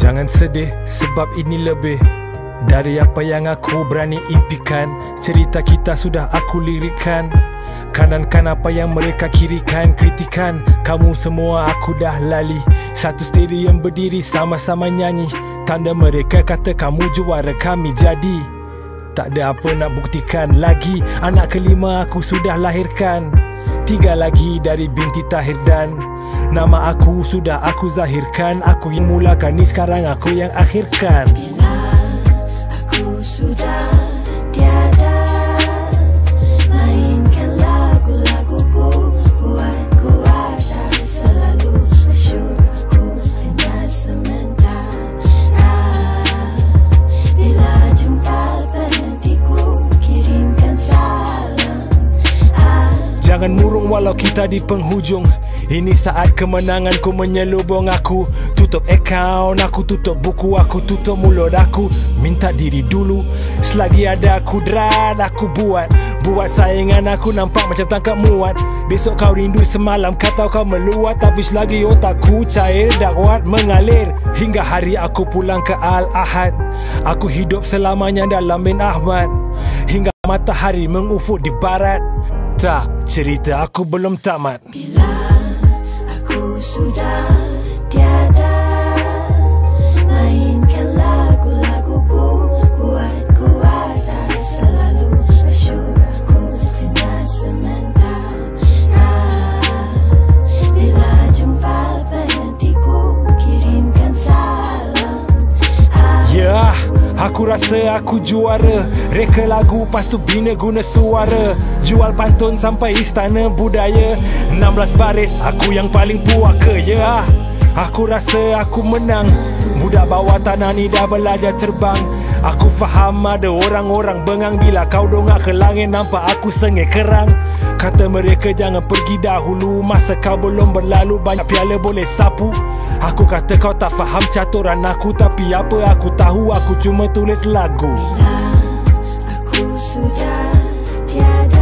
Jangan sedih sebab ini lebih dari apa yang aku berani impikan. Cerita kita sudah aku lirikan, kanankan apa yang mereka kirikan. Kritikan kamu semua aku dah lali. Satu stadium berdiri sama-sama nyanyi. Tanda mereka kata kamu juara, kami jadi. Tak ada apa nak buktikan lagi. Anak kelima aku sudah lahirkan, 3 lagi dari binti Tahir dan nama aku sudah aku zahirkan. Aku yang mulakan ni, sekarang aku yang akhirkan. Bila aku sudah tiada, mainkan lagu-laguku, buat kuat tak selalu masyur. Aku hanya sementara. Bila jumpa penantiku, kirimkan salam. Jangan murung walau kita di penghujung. Ini saat kemenanganku menyelubung. Aku tutup akaun, aku tutup buku, aku tutup mulut aku. Minta diri dulu, selagi ada kudrat aku buat saingan aku nampak macam tangkap muat. Besok kau rindu semalam kata kau meluat, tapi selagi otakku cair dakwat mengalir. Hingga hari aku pulang ke Al-Ahad, aku hidup selamanya dalam bin Ahmad. Hingga matahari mengufuk di barat, tak, cerita aku belum tamat. Bila aku sudah tiada, mainkan lagu-laguku, buat kuat tak selalu masyur. Aku hanya sementara. Bila jumpa penantiku, kirimkan salam. Ya, aku rasa aku juara. Reka lagu pas tu bina guna suara. Jual pantun sampai istana budaya. 16 baris aku yang paling puaka. Ya, aku rasa aku menang. Budak bawah tanah ni dah belajar terbang. Aku faham ada orang-orang bengang bila kau dongak ke langit nampak aku sengit kerang. Kata mereka jangan pergi dahulu, masa kau belum berlalu banyak piala boleh sapu. Aku kata kau tak faham caturan aku, tapi apa aku tahu, aku cuma tulis lagu. Bila aku sudah tiada,